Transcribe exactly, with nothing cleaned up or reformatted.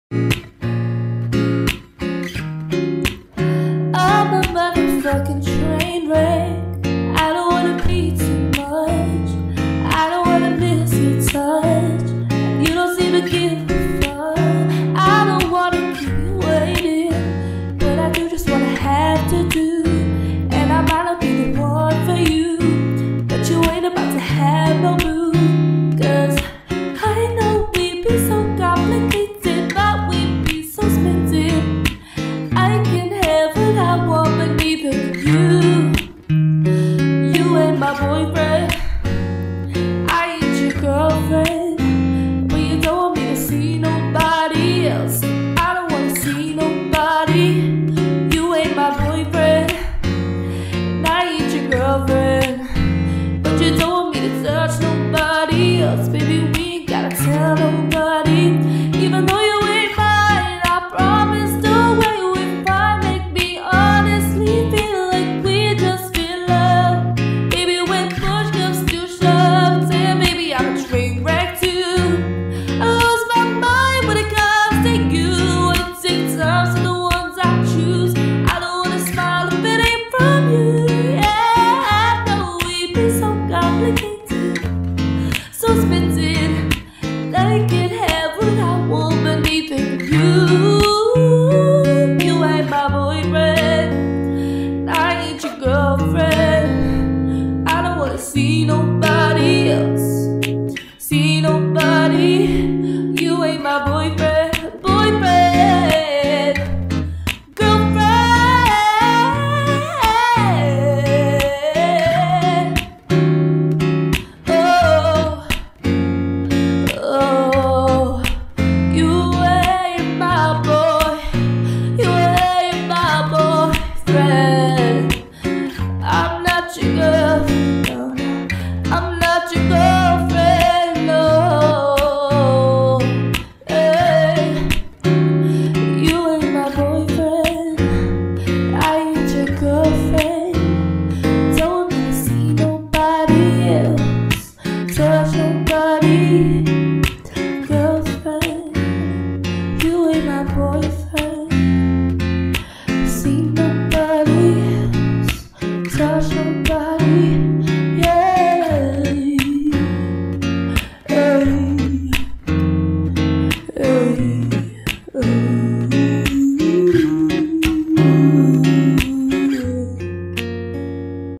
I'm a motherfucking train wreck. I don't wanna be too much. I don't wanna miss your touch. You don't seem to give a fuck. I don't wanna keep you waiting, but I do just what I have to do. And I might not be the one for you, but you ain't about to have no boo. Cause I know we be so complicated, but we be so expensive. I can have what I want, but neither can you. You ain't my boyfriend, I ain't your girlfriend. But you don't want me to see nobody else. I don't wanna see nobody. You ain't my boyfriend, and I ain't your girlfriend. But you don't want me to touch nobody else. Baby, we ain't gotta tell nobody. Even though you ain't mine, I promise the way we fight make me honestly feel like we just feel love. Baby, when push comes to shove, say maybe I'm a train wreck too. I lose my mind when it comes to you. Wanna take turns to the ones I choose. I don't wanna smile if it ain't from you. Yeah, I know we be so complicated, so expensive, that I can't have what I want, but neither can you. You ain't my boyfriend, I ain't your girlfriend. I don't wanna see nobody else, see nobody. You ain't my boyfriend, boyfriend, girlfriend. Oh, oh, you ain't my boy, you ain't my boyfriend. I'm not your girlfriend, no, no. I'm not your girlfriend, no. Hey. You ain't my boyfriend, I ain't your girlfriend. Don't want me to see nobody else, touch nobody.